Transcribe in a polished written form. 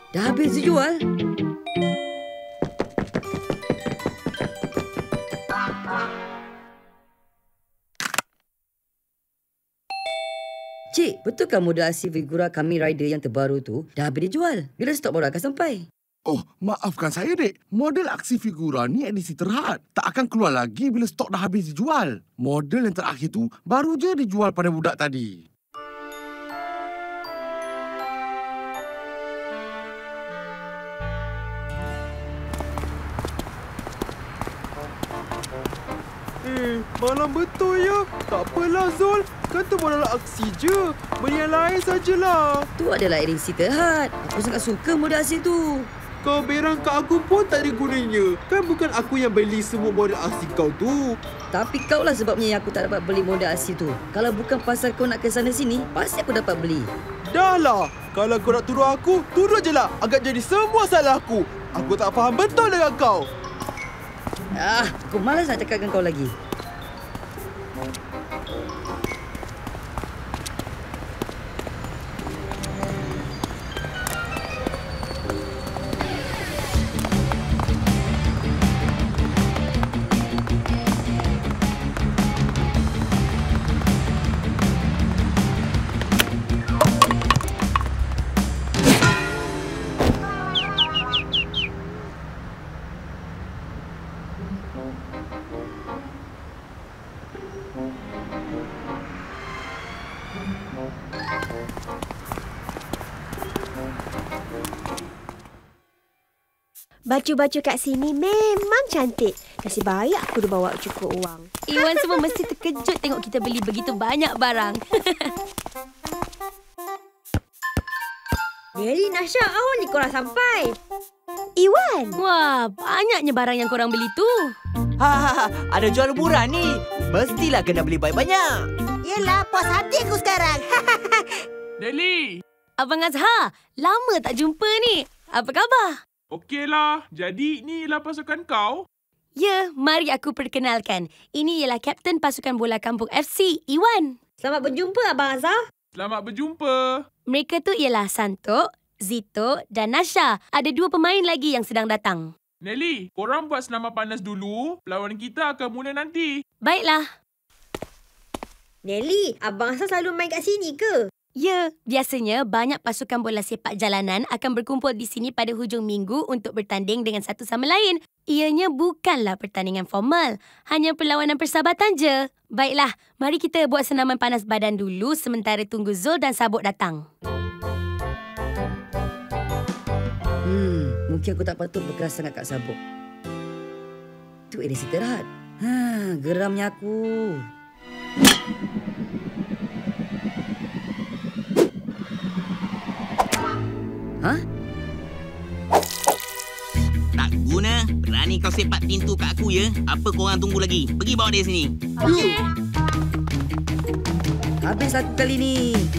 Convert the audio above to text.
Dah habis dijual? Cik, betulkah model aksi figura Kamen Rider yang terbaru tu dah habis dijual? Bila stok baru akan sampai? Oh, maafkan saya, Dek. Model aksi figura ni edisi terhad. Tak akan keluar lagi bila stok dah habis dijual. Model yang terakhir tu baru je dijual pada budak tadi. Malam betul ya. Tak apalah Zul. Kan tu modal aksi je. Beli yang lain sajalah. Tu adalah edisi terhad. Aku sangat suka model aksi tu. Kau berang kat aku pun tak ada gunanya. Kan bukan aku yang beli semua modal aksi kau tu. Tapi kau lah sebabnya yang aku tak dapat beli model aksi tu. Kalau bukan pasal kau nak ke sana sini, pasti aku dapat beli. Dah lah. Kalau kau nak tuduh aku, tuduh je lah. Agak jadi semua salah aku. Aku tak faham betul dengan kau. Aku malas nak cakap dengan kau lagi. Baju-baju kat sini memang cantik. Nasib baik aku dah bawa cukup wang. Iwan semua mesti terkejut tengok kita beli begitu banyak barang. Nelly, Nasha, awak ni korang sampai. Iwan! Wah, banyaknya barang yang korang beli tu. Ada jual murah ni. Mestilah kena beli banyak-banyak. Yelah, puas hati aku sekarang. Nelly! Abang Azhar, lama tak jumpa ni. Apa khabar? Okeylah. Jadi, inilah pasukan kau? Ya, mari aku perkenalkan. Ini ialah Kapten Pasukan Bola Kampung FC, Iwan. Selamat berjumpa, Abang Azhar. Selamat berjumpa. Mereka tu ialah Santok, Zito dan Nasha. Ada 2 pemain lagi yang sedang datang. Nelly, korang buat senaman panas dulu. Perlawanan kita akan mula nanti. Baiklah. Nelly, Abang Azhar selalu main kat sini ke? Ya, biasanya banyak pasukan bola sepak jalanan akan berkumpul di sini pada hujung minggu untuk bertanding dengan satu sama lain. Ianya bukanlah pertandingan formal, hanya perlawanan persahabatan je. Baiklah, mari kita buat senaman panas badan dulu sementara tunggu Zul dan Sabuk datang. Mungkin aku tak patut berkeras sangat kat Sabuk. Tu edisi terhad. Geramnya aku. Tak guna. Berani kau sepak pintu kat aku ya? Apa korang tunggu lagi? Pergi bawa dia sini. Habis aku kali ni.